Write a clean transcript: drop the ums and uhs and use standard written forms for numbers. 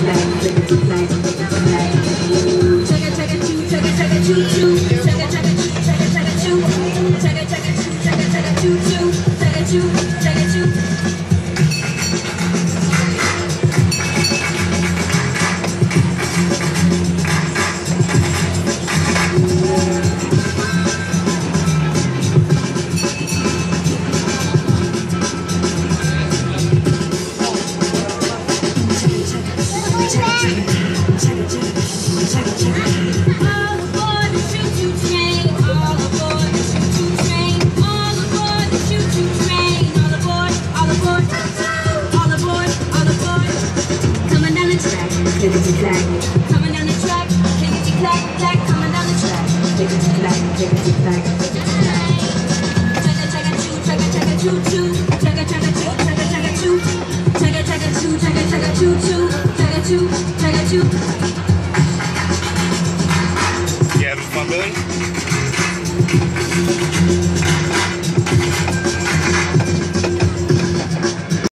Coming down the track, clickety clack, clack, coming down the track, clickety clack, clickety clack.